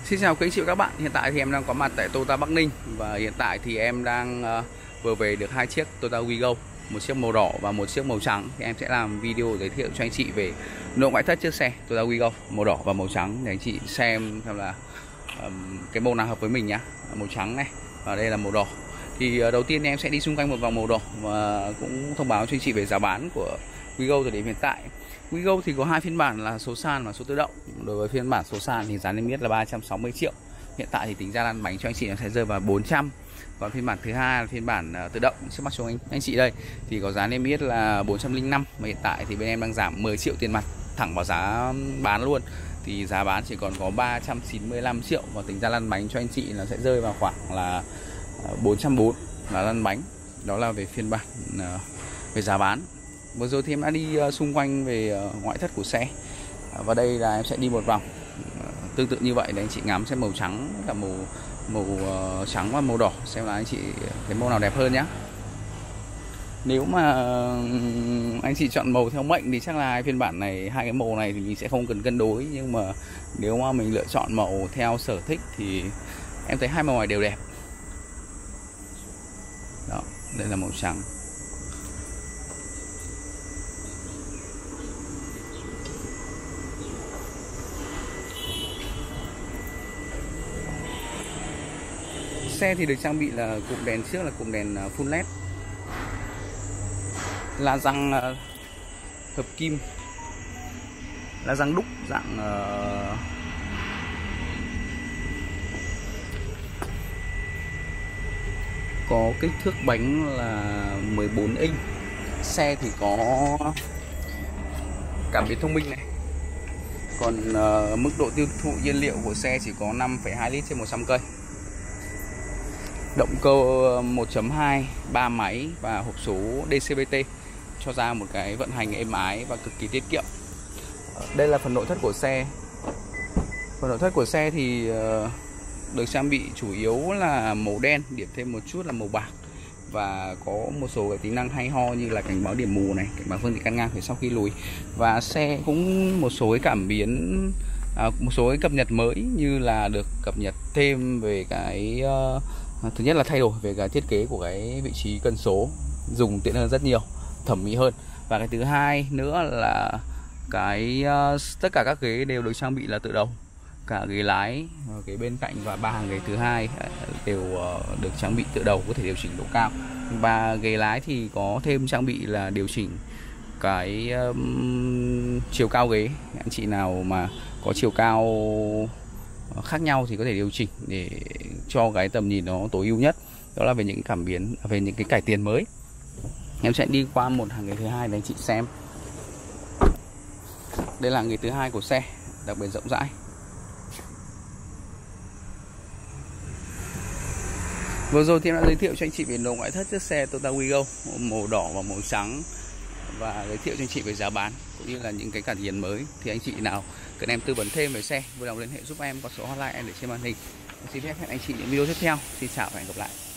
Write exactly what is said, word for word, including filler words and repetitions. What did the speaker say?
Xin chào quý anh chị và các bạn. Hiện tại thì em đang có mặt tại Toyota Bắc Ninh. Và hiện tại thì em đang uh, vừa về được hai chiếc Toyota Wigo, một chiếc màu đỏ và một chiếc màu trắng. Thì em sẽ làm video giới thiệu cho anh chị về nội ngoại thất chiếc xe Toyota Wigo màu đỏ và màu trắng để anh chị xem xem là um, cái màu nào hợp với mình nhá. Màu trắng này và đây là màu đỏ. Thì uh, đầu tiên em sẽ đi xung quanh một vòng màu đỏ và cũng thông báo cho anh chị về giá bán của Wigo thời điểm hiện tại. Wigo thì có hai phiên bản là số sàn và số tự động. Đối với phiên bản số sàn thì giá niêm yết là ba trăm sáu mươi triệu. Hiện tại thì tính ra lăn bánh cho anh chị nó sẽ rơi vào bốn trăm. Còn phiên bản thứ hai là phiên bản uh, tự động trước mắt cho anh anh chị đây thì có giá niêm yết là bốn trăm lẻ năm, và hiện tại thì bên em đang giảm mười triệu tiền mặt thẳng vào giá bán luôn. Thì giá bán chỉ còn có ba trăm chín mươi lăm triệu, và tính ra lăn bánh cho anh chị nó sẽ rơi vào khoảng là uh, bốn trăm bốn mươi là lăn bánh. Đó là về phiên bản uh, về giá bán. Vừa rồi thì em đã đi uh, xung quanh về uh, ngoại thất của xe. uh, Và đây là em sẽ đi một vòng uh, tương tự như vậy để anh chị ngắm xem màu trắng cả màu màu uh, trắng và màu đỏ, xem là anh chị cái màu nào đẹp hơn nhá. Nếu mà uh, anh chị chọn màu theo mệnh thì chắc là hai phiên bản này, hai cái màu này thì mình sẽ không cần cân đối. Nhưng mà nếu mà mình lựa chọn màu theo sở thích thì em thấy hai màu này đều đẹp. Đó, đây là màu trắng. Xe thì được trang bị là cụm đèn trước là cụm đèn full led, la răng hợp kim, la răng đúc dạng uh, có kích thước bánh là mười bốn inch. Xe thì có cảm biến thông minh này. Còn uh, mức độ tiêu thụ nhiên liệu của xe chỉ có năm phẩy hai lít trên một trăm cây. Động cơ một chấm hai, ba máy và hộp số đê xê bê tê cho ra một cái vận hành êm ái và cực kỳ tiết kiệm. Đây là phần nội thất của xe. Phần nội thất của xe thì được trang bị chủ yếu là màu đen, điểm thêm một chút là màu bạc, và có một số cái tính năng hay ho như là cảnh báo điểm mù này, cảnh báo phương tiện căn ngang phía sau khi lùi. Và xe cũng một số cái cảm biến, à, một số cái cập nhật mới như là được cập nhật thêm về cái uh, thứ nhất là thay đổi về cái thiết kế của cái vị trí cân số, dùng tiện hơn rất nhiều, thẩm mỹ hơn. Và cái thứ hai nữa là cái uh, tất cả các ghế đều được trang bị là tự động, cả ghế lái, ghế bên cạnh và ba hàng ghế thứ hai đều uh, được trang bị tự động, có thể điều chỉnh độ cao. Và ghế lái thì có thêm trang bị là điều chỉnh cái um, chiều cao ghế. Anh chị nào mà có chiều cao khác nhau thì có thể điều chỉnh để cho cái tầm nhìn nó tối ưu nhất. Đó là về những cảm biến, về những cái cải tiến mới. Em sẽ đi qua một hàng ghế thứ hai để anh chị xem. Đây là ghế thứ hai của xe, đặc biệt rộng rãi. Vừa rồi thì em đã giới thiệu cho anh chị về nội ngoại thất chiếc xe Toyota Wigo màu đỏ và màu trắng, và giới thiệu cho anh chị về giá bán cũng như là những cái cải tiến mới. Thì anh chị nào cần em tư vấn thêm về xe, vui lòng liên hệ giúp em qua số hotline em để trên màn hình. Xin phép hẹn anh chị những video tiếp theo. Xin chào và hẹn gặp lại.